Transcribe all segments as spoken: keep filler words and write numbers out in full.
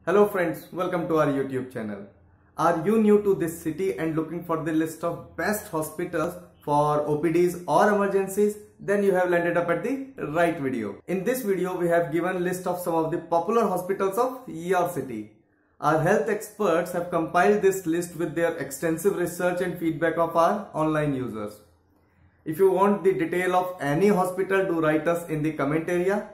Hello friends, welcome to our YouTube channel. Are you new to this city and looking for the list of best hospitals for O P Ds or emergencies? Then you have landed up at the right video. In this video, we have given list of some of the popular hospitals of your city. Our health experts have compiled this list with their extensive research and feedback of our online users. If you want the detail of any hospital, do write us in the comment area.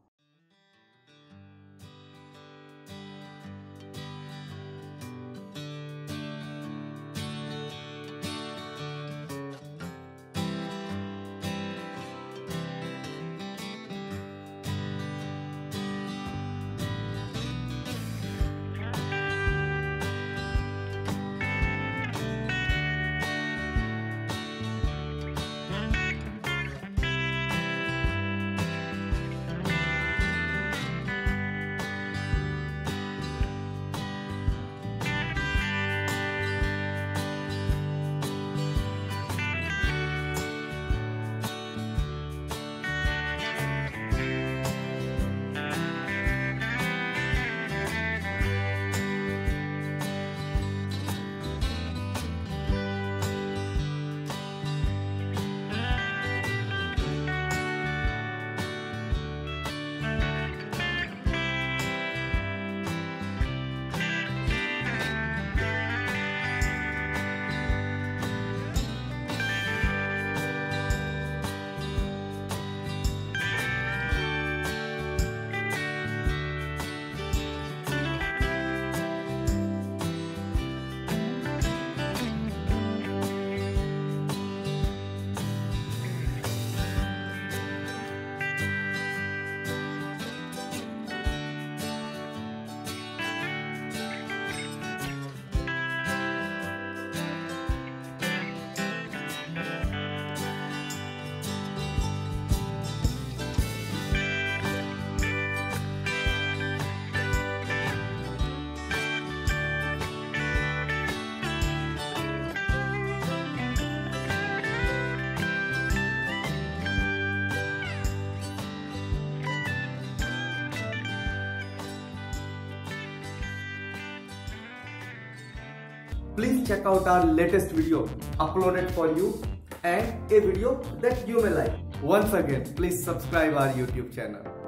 Please check out our latest video uploaded for you and a video that you may like. Once again, please subscribe our YouTube channel.